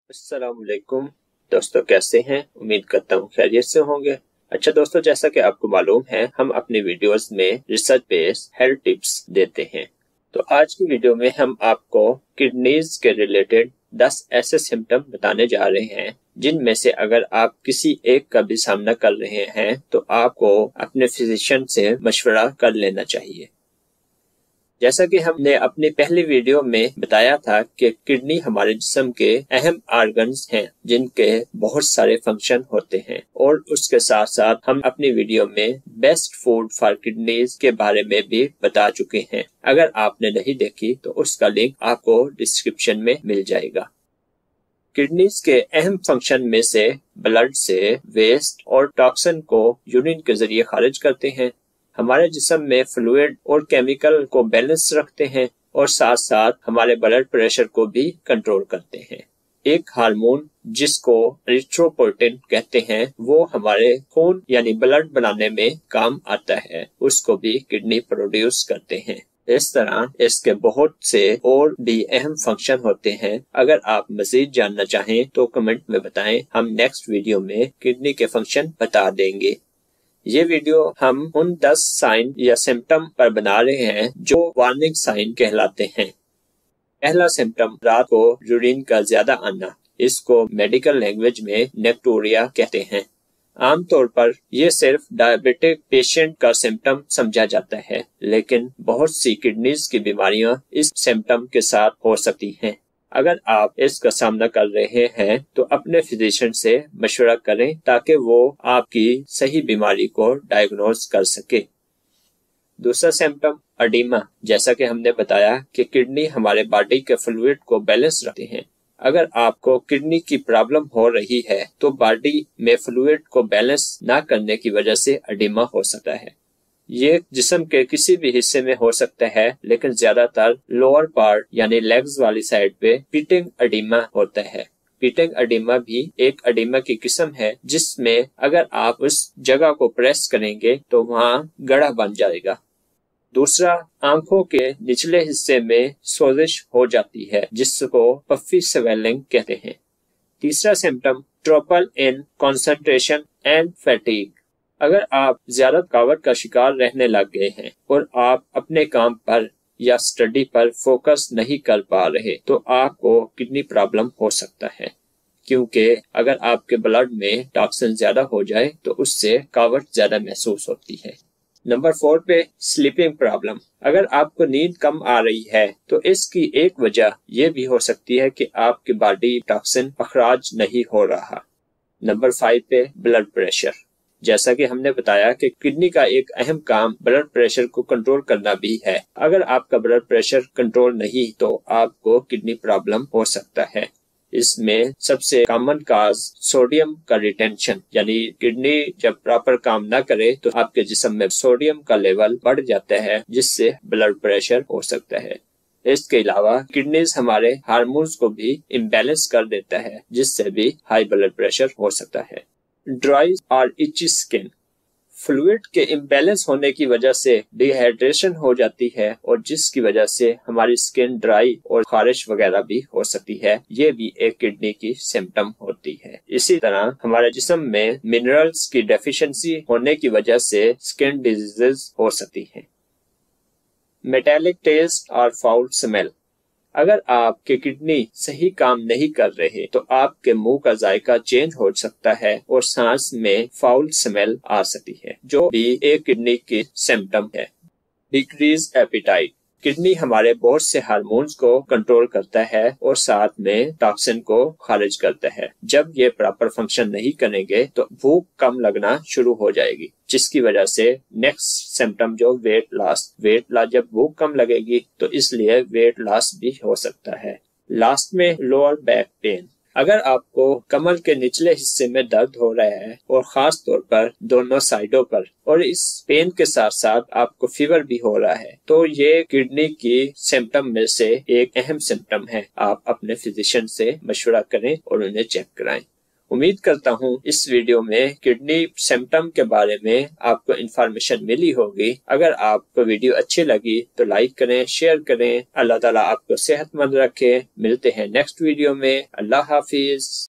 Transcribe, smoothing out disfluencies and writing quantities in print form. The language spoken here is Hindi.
अस्सलामुअलैकुम दोस्तों, कैसे हैं? उम्मीद करता हूँ खैरियत से होंगे। अच्छा दोस्तों, जैसा कि आपको मालूम है, हम अपने वीडियोस में रिसर्च बेस्ड हेल्थ टिप्स देते हैं। तो आज की वीडियो में हम आपको किडनीज के रिलेटेड 10 ऐसे सिम्टम बताने जा रहे हैं जिनमें से अगर आप किसी एक का भी सामना कर रहे हैं तो आपको अपने फिजिशियन से मशवरा कर लेना चाहिए। जैसा कि हमने अपनी पहली वीडियो में बताया था कि किडनी हमारे जिस्म के अहम ऑर्गन्स हैं जिनके बहुत सारे फंक्शन होते हैं, और उसके साथ साथ हम अपनी वीडियो में बेस्ट फूड फॉर किडनीज के बारे में भी बता चुके हैं। अगर आपने नहीं देखी तो उसका लिंक आपको डिस्क्रिप्शन में मिल जाएगा। किडनीज के अहम फंक्शन में से ब्लड से वेस्ट और टॉक्सिन को यूरिन के जरिए खारिज करते हैं, हमारे जिस्म में फ्लूइड और केमिकल को बैलेंस रखते हैं, और साथ साथ हमारे ब्लड प्रेशर को भी कंट्रोल करते हैं। एक हार्मोन जिसको एरिथ्रोपोइटिन कहते हैं, वो हमारे खून यानी ब्लड बनाने में काम आता है, उसको भी किडनी प्रोड्यूस करते हैं। इस तरह इसके बहुत से और भी अहम फंक्शन होते हैं। अगर आप मजीद जानना चाहें तो कमेंट में बताएं, हम नेक्स्ट वीडियो में किडनी के फंक्शन बता देंगे। ये वीडियो हम उन 10 साइन या सिम्टम पर बना रहे हैं जो वार्निंग साइन कहलाते हैं। पहला सिम्टम रात को यूरिन का ज्यादा आना, इसको मेडिकल लैंग्वेज में नेक्टोरिया कहते हैं। आमतौर पर यह सिर्फ डायबिटिक पेशेंट का सिम्टम समझा जाता है, लेकिन बहुत सी किडनीज की बीमारियां इस सिम्टम के साथ हो सकती हैं। अगर आप इसका सामना कर रहे हैं तो अपने फिजिशियन से मशवरा करें ताकि वो आपकी सही बीमारी को डायग्नोज कर सके। दूसरा सिम्टम एडिमा। जैसा कि हमने बताया कि किडनी हमारे बॉडी के फ्लूइड को बैलेंस रखते हैं। अगर आपको किडनी की प्रॉब्लम हो रही है तो बॉडी में फ्लूइड को बैलेंस ना करने की वजह से एडिमा हो सकता है। ये जिस्म के किसी भी हिस्से में हो सकता है, लेकिन ज्यादातर लोअर पार्ट यानी लेग्स वाली साइड पे पिटिंग एडिमा होता है। पिटिंग एडिमा भी एक एडिमा की किस्म है जिसमें अगर आप उस जगह को प्रेस करेंगे तो वहाँ गड़ा बन जाएगा। दूसरा, आंखों के निचले हिस्से में सोजिश हो जाती है जिसको पफी स्वेलिंग कहते हैं। तीसरा symptom trouble in concentration and fatigue. अगर आप ज्यादा थकावट का शिकार रहने लग गए हैं और आप अपने काम पर या स्टडी पर फोकस नहीं कर पा रहे तो आपको किडनी प्रॉब्लम हो सकता है, क्योंकि अगर आपके ब्लड में टॉक्सिन ज्यादा हो जाए तो उससे थकावट ज्यादा महसूस होती है। नंबर 4 पे स्लीपिंग प्रॉब्लम। अगर आपको नींद कम आ रही है तो इसकी एक वजह यह भी हो सकती है कि आपकी बॉडी टॉक्सिन अखराज नहीं हो रहा। नंबर 5 पे ब्लड प्रेशर। जैसा कि हमने बताया कि किडनी का एक अहम काम ब्लड प्रेशर को कंट्रोल करना भी है। अगर आपका ब्लड प्रेशर कंट्रोल नहीं तो आपको किडनी प्रॉब्लम हो सकता है। इसमें सबसे कॉमन काज सोडियम का रिटेंशन, यानी किडनी जब प्रॉपर काम ना करे तो आपके जिस्म में सोडियम का लेवल बढ़ जाता है जिससे ब्लड प्रेशर हो सकता है। इसके अलावा किडनीज हमारे हार्मोन्स को भी इम्बैलेंस कर देता है जिससे भी हाई ब्लड प्रेशर हो सकता है। ड्राई और इची स्किन। फ्लूइड के इम्बैलेंस होने की वजह से डिहाइड्रेशन हो जाती है और जिसकी वजह से हमारी स्किन ड्राई और खारिश वगैरह भी हो सकती है। ये भी एक किडनी की सिम्टम होती है। इसी तरह हमारे जिस्म में मिनरल्स की डेफिशिएंसी होने की वजह से स्किन डिजीजेस हो सकती हैं। मेटालिक टेस्ट और फाउल स्मेल। अगर आपके किडनी सही काम नहीं कर रहे तो आपके मुंह का जायका चेंज हो सकता है और सांस में फाउल स्मेल आ सकती है, जो भी एक किडनी की सिम्टम है। Decrease apatite. किडनी हमारे बहुत से हार्मोन्स को कंट्रोल करता है और साथ में टॉक्सिन को खारिज करता है। जब ये प्रॉपर फंक्शन नहीं करेंगे तो भूख कम लगना शुरू हो जाएगी, जिसकी वजह से नेक्स्ट सिम्टम जो वेट लॉस जब भूख कम लगेगी तो इसलिए वेट लॉस भी हो सकता है। लास्ट में लोअर बैक पेन। अगर आपको कमर के निचले हिस्से में दर्द हो रहा है और खास तौर पर दोनों साइडों पर, और इस पेन के साथ साथ आपको फीवर भी हो रहा है, तो ये किडनी की सिम्टम में से एक अहम सिम्टम है। आप अपने फिजिशियन से मशवरा करें और उन्हें चेक कराएं। उम्मीद करता हूँ इस वीडियो में किडनी सिम्टम के बारे में आपको इंफॉर्मेशन मिली होगी। अगर आपको वीडियो अच्छी लगी तो लाइक करें, शेयर करें। अल्लाह ताला आपको सेहतमंद रखे। मिलते हैं नेक्स्ट वीडियो में। अल्लाह हाफिज।